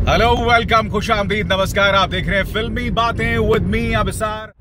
Hello, welcome, खुशामदीद, नमस्कार। आप देख रहे हैं फिल्मी बातें विद मी अभिसार।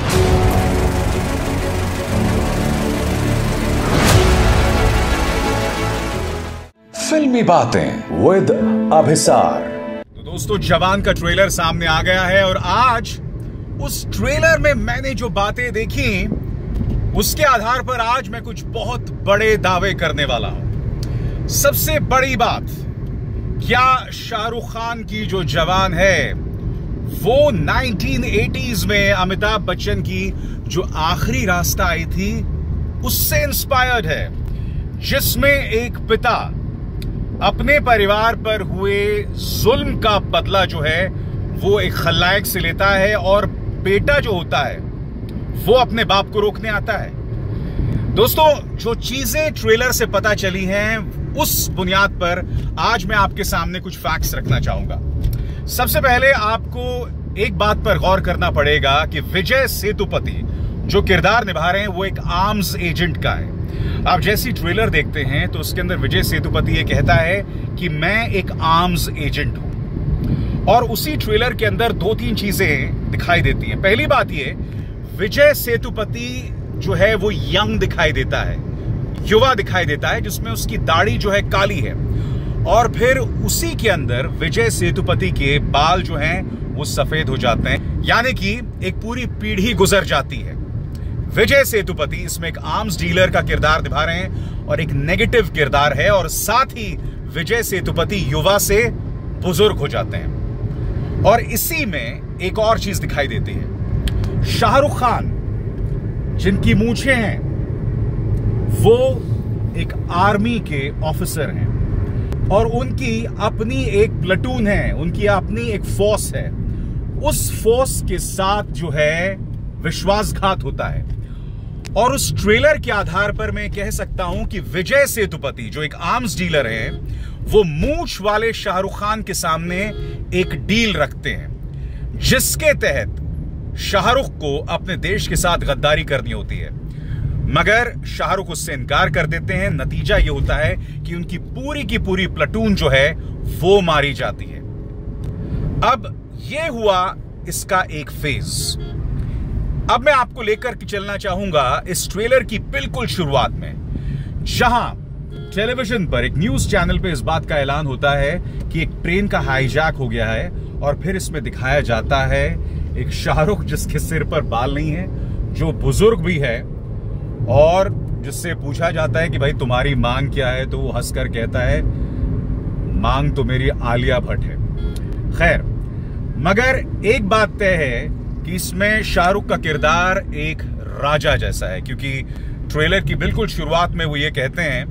फिल्मी बातें विद अभिसार। तो दोस्तों, जवान का ट्रेलर सामने आ गया है और आज उस ट्रेलर में मैंने जो बातें देखी उसके आधार पर आज मैं कुछ बहुत बड़े दावे करने वाला हूं। सबसे बड़ी बात, क्या शाहरुख खान की जो जवान है वो 1980s में अमिताभ बच्चन की जो आखिरी रास्ता आई थी उससे इंस्पायर्ड है, जिसमें एक पिता अपने परिवार पर हुए जुल्म का बदला जो है वो एक खलनायक से लेता है और बेटा जो होता है वो अपने बाप को रोकने आता है। दोस्तों, जो चीजें ट्रेलर से पता चली हैं उस बुनियाद पर आज मैं आपके सामने कुछ फैक्ट्स रखना चाहूंगा। सबसे पहले आपको एक बात पर गौर करना पड़ेगा कि विजय सेतुपति जो किरदार निभा रहे हैं वो एक आर्म्स एजेंट का है। आप जैसी ट्रेलर देखते हैं तो उसके अंदर विजय सेतुपति ये कहता है कि मैं एक आर्म्स एजेंट हूं, और उसी ट्रेलर के अंदर दो तीन चीजें दिखाई देती हैं। पहली बात ये, विजय सेतुपति जो है वो यंग दिखाई देता है, युवा दिखाई देता है, जिसमें उसकी दाढ़ी जो है काली है, और फिर उसी के अंदर विजय सेतुपति के बाल जो हैं वो सफेद हो जाते हैं, यानी कि एक पूरी पीढ़ी गुजर जाती है। विजय सेतुपति इसमें एक आर्म्स डीलर का किरदार निभा रहे हैं और एक नेगेटिव किरदार है, और साथ ही विजय सेतुपति युवा से बुजुर्ग हो जाते हैं। और इसी में एक और चीज दिखाई देती है, शाहरुख खान जिनकी मूंछें हैं वो एक आर्मी के ऑफिसर हैं और उनकी अपनी एक प्लेटून है, उनकी अपनी एक फोर्स है। उस फोर्स के साथ जो है विश्वासघात होता है, और उस ट्रेलर के आधार पर मैं कह सकता हूं कि विजय सेतुपति जो एक आर्म्स डीलर है वो मूंछ वाले शाहरुख खान के सामने एक डील रखते हैं, जिसके तहत शाहरुख को अपने देश के साथ गद्दारी करनी होती है, मगर शाहरुख उससे इनकार कर देते हैं। नतीजा यह होता है कि उनकी पूरी की पूरी प्लेटून जो है वो मारी जाती है। अब यह हुआ इसका एक फेज। अब मैं आपको लेकर के चलना चाहूंगा इस ट्रेलर की बिल्कुल शुरुआत में, जहां टेलीविजन पर एक न्यूज चैनल पे इस बात का ऐलान होता है कि एक ट्रेन का हाईजैक हो गया है, और फिर इसमें दिखाया जाता है एक शाहरुख जिसके सिर पर बाल नहीं है, जो बुजुर्ग भी है, और जिससे पूछा जाता है कि भाई तुम्हारी मांग क्या है, तो वो हंसकर कहता है मांग तो मेरी आलिया भट्ट है। खैर, मगर एक बात तय है कि इसमें शाहरुख का किरदार एक राजा जैसा है, क्योंकि ट्रेलर की बिल्कुल शुरुआत में वो ये कहते हैं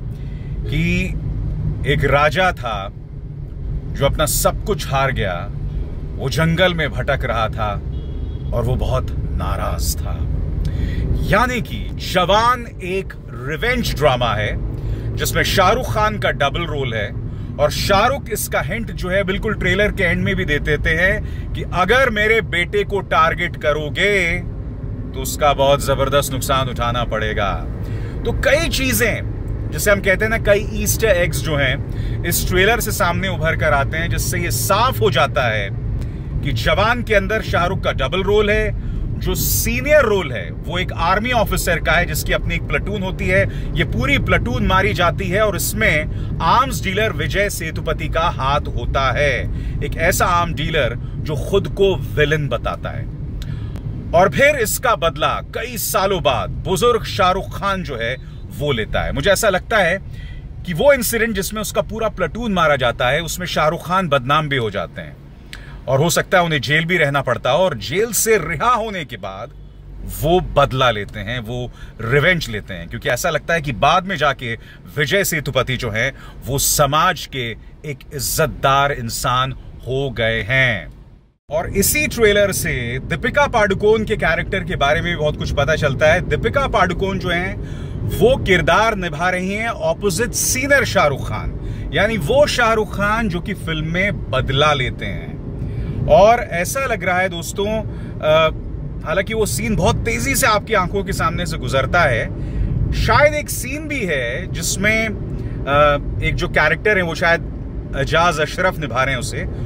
कि एक राजा था जो अपना सब कुछ हार गया, वो जंगल में भटक रहा था और वो बहुत नाराज था। यानी कि जवान एक रिवेंज ड्रामा है जिसमें शाहरुख खान का डबल रोल है, और शाहरुख इसका हिंट जो है बिल्कुल ट्रेलर के एंड में भी दे देते हैं कि अगर मेरे बेटे को टारगेट करोगे तो उसका बहुत जबरदस्त नुकसान उठाना पड़ेगा। तो कई चीजें, जिसे हम कहते हैं ना, कई ईस्टर एग्स जो हैं इस ट्रेलर से सामने उभर कर आते हैं, जिससे ये साफ हो जाता है कि जवान के अंदर शाहरुख का डबल रोल है। जो सीनियर रोल है वो एक आर्मी ऑफिसर का है जिसकी अपनी एक प्लेटून होती है। ये पूरी प्लेटून मारी जाती है और इसमें आर्म्स डीलर विजय सेतुपति का हाथ होता है, एक ऐसा आर्म डीलर जो खुद को विलन बताता है। और फिर इसका बदला कई सालों बाद बुजुर्ग शाहरुख खान जो है वो लेता है। मुझे ऐसा लगता है कि वो इंसिडेंट जिसमें उसका पूरा प्लेटून मारा जाता है उसमें शाहरुख खान बदनाम भी हो जाते हैं, और हो सकता है उन्हें जेल भी रहना पड़ता है, और जेल से रिहा होने के बाद वो बदला लेते हैं, वो रिवेंज लेते हैं, क्योंकि ऐसा लगता है कि बाद में जाके विजय सेतुपति जो है वो समाज के एक इज्जतदार इंसान हो गए हैं। और इसी ट्रेलर से दीपिका पादुकोण के कैरेक्टर के बारे में भी बहुत कुछ पता चलता है। दीपिका पादुकोण जो है वो किरदार निभा रही हैं ऑपोजिट सीनियर शाहरुख खान, यानी वो शाहरुख खान जो कि फिल्म में बदला लेते हैं। और ऐसा लग रहा है दोस्तों, हालांकि वो सीन बहुत तेजी से आपकी आंखों के सामने से गुजरता है, शायद एक सीन भी है जिसमें एक जो कैरेक्टर है वो शायद एजाज अशरफ निभा रहे हैं उसे,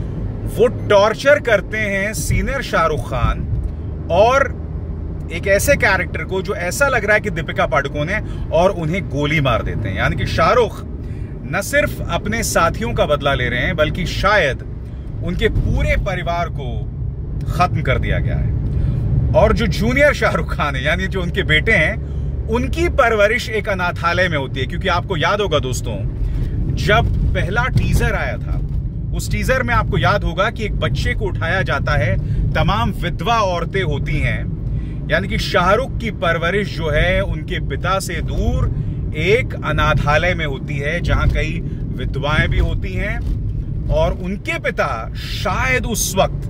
वो टॉर्चर करते हैं सीनियर शाहरुख खान और एक ऐसे कैरेक्टर को जो ऐसा लग रहा है कि दीपिका पादुकोण है, और उन्हें गोली मार देते हैं। यानी कि शाहरुख न सिर्फ अपने साथियों का बदला ले रहे हैं, बल्कि शायद उनके पूरे परिवार को खत्म कर दिया गया है। और जो जूनियर शाहरुख खान है, यानी जो उनके बेटे हैं, उनकी परवरिश एक अनाथालय में होती है। क्योंकि आपको याद होगा दोस्तों, जब पहला टीजर आया था, उस टीजर में आपको याद होगा कि एक बच्चे को उठाया जाता है, तमाम विधवा औरतें होती हैं। यानी कि शाहरुख की परवरिश जो है उनके पिता से दूर एक अनाथालय में होती है, जहां कई विधवाएं भी होती हैं, और उनके पिता शायद उस वक्त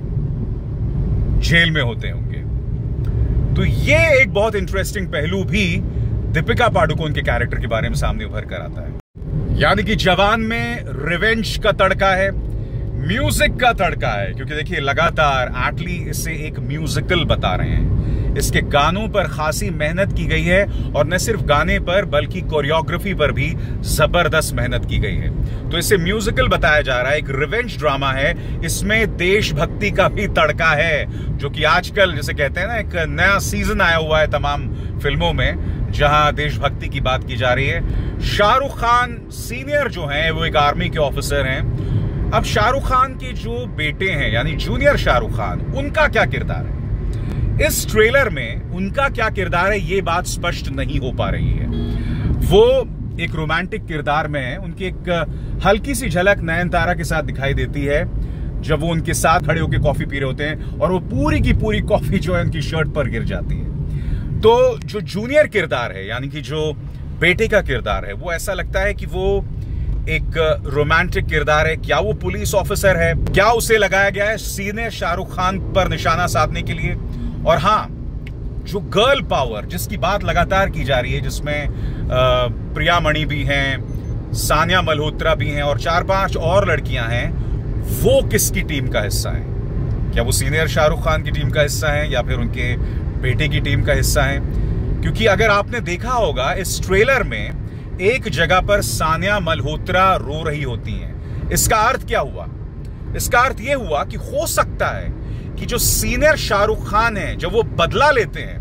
जेल में होते होंगे। तो ये एक बहुत इंटरेस्टिंग पहलू भी दीपिका पादुकोण के कैरेक्टर के बारे में सामने उभर कर आता है। यानी कि जवान में रिवेंज का तड़का है, म्यूजिक का तड़का है। क्योंकि देखिए, लगातार एटली इसे एक म्यूजिकल बता रहे हैं। इसके गानों पर खासी मेहनत की गई है, और न सिर्फ गाने पर बल्कि कोरियोग्राफी पर भी जबरदस्त मेहनत की गई है। तो इसे म्यूजिकल बताया जा रहा है, एक रिवेंज ड्रामा है। इसमें देशभक्ति का भी तड़का है, जो कि आजकल जैसे कहते हैं ना, एक नया सीजन आया हुआ है तमाम फिल्मों में, जहां देशभक्ति की बात की जा रही है। शाहरुख खान सीनियर जो हैं, वो एक आर्मी के ऑफिसर हैं। अब शाहरुख खान के जो बेटे हैं, यानी जूनियर शाहरुख खान, उनका क्या किरदार है इस ट्रेलर में? उनका क्या किरदार है, ये बात स्पष्ट नहीं हो पा रही है। वो एक रोमांटिक किरदार में है। उनकी एक हल्की सी झलक नयनतारा के साथ दिखाई देती है, जब वो उनके साथ खड़े होकर कॉफी पी रहे होते हैं, और वो पूरी की पूरी कॉफी जो है उनकी शर्ट पर गिर जाती है। तो जो जूनियर किरदार है, यानी कि जो बेटे का किरदार है, वो ऐसा लगता है कि वो एक रोमांटिक किरदार है। क्या वो पुलिस ऑफिसर है? क्या उसे लगाया गया है सीनियर शाहरुख खान पर निशाना साधने के लिए? और हाँ, जो गर्ल पावर जिसकी बात लगातार की जा रही है, जिसमें प्रिया मणि भी हैं, सानिया मल्होत्रा भी हैं, और 4-5 और लड़कियां हैं, वो किसकी टीम का हिस्सा है? क्या वो सीनियर शाहरुख खान की टीम का हिस्सा है, या फिर उनके बेटे की टीम का हिस्सा है? क्योंकि अगर आपने देखा होगा, इस ट्रेलर में एक जगह पर सानिया मल्होत्रा रो रही होती हैं। इसका अर्थ क्या हुआ? इसका अर्थ यह हुआ कि हो सकता है कि जो सीनियर शाहरुख खान हैं, जब वो बदला लेते हैं,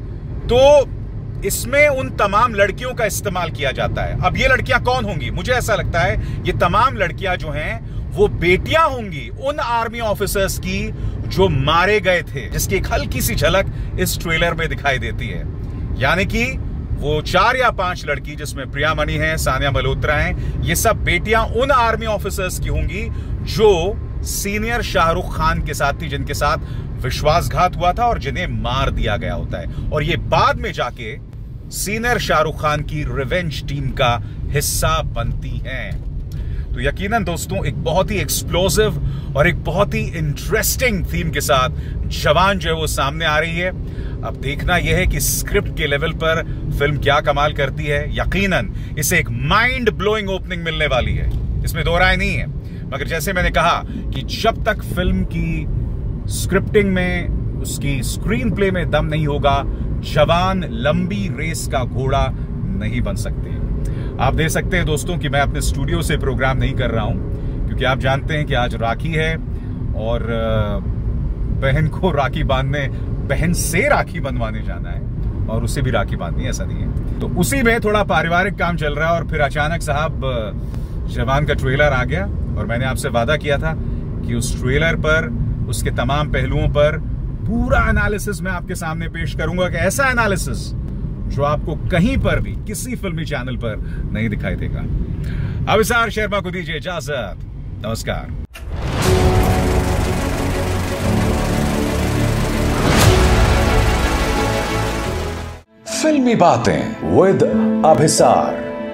तो इसमें उन तमाम लड़कियों का इस्तेमाल किया जाता है। अब ये लड़कियां कौन होंगी? मुझे ऐसा लगता है ये तमाम लड़कियां जो हैं, वो बेटियां होंगी उन आर्मी ऑफिसर्स की जो मारे गए थे, जिसकी एक हल्की सी झलक इस ट्रेलर में दिखाई देती है। यानी कि वो 4 या 5 लड़की, जिसमें प्रिया मणि है, सानिया मल्होत्रा हैं, ये सब बेटियां उन आर्मी ऑफिसर्स की होंगी जो सीनियर शाहरुख खान के साथ थी, जिनके साथ विश्वासघात हुआ था और जिन्हें मार दिया गया होता है। और ये बाद में जाके सीनियर शाहरुख खान की रिवेंज टीम का हिस्सा बनती हैं। तो यकीनन दोस्तों, एक बहुत ही एक्सप्लोसिव और एक बहुत ही इंटरेस्टिंग थीम के साथ जवान जो है वो सामने आ रही है। अब देखना यह है कि स्क्रिप्ट के लेवल पर फिल्म क्या कमाल करती है। यकीनन इसे एक माइंड ब्लोइंग ओपनिंग मिलने वाली है, इसमें दो राय नहीं है। मगर जैसे मैंने कहा कि जब तक फिल्म की स्क्रिप्टिंग में, उसकी स्क्रीन प्ले में दम नहीं होगा, जवान लंबी रेस का घोड़ा नहीं बन सकती। आप देख सकते हैं दोस्तों कि मैं अपने स्टूडियो से प्रोग्राम नहीं कर रहा हूं, क्योंकि आप जानते हैं कि आज राखी है और बहन को राखी बांधने, बहन से राखी बंधवाने जाना है, और उसे भी राखी बांधनी है, ऐसा नहीं है। तो उसी में थोड़ा पारिवारिक काम चल रहा है, और फिर अचानक साहब जवान का ट्रेलर आ गया। और मैंने आपसे वादा किया था कि उस ट्रेलर पर, उसके तमाम पहलुओं पर पूरा एनालिसिस मैं आपके सामने पेश करूंगा, कि ऐसा एनालिसिस जो आपको कहीं पर भी किसी फिल्मी चैनल पर नहीं दिखाई देगा। अभिसार शर्मा को दीजिए इजाजत। नमस्कार। फिल्मी बातें विद अभिसार।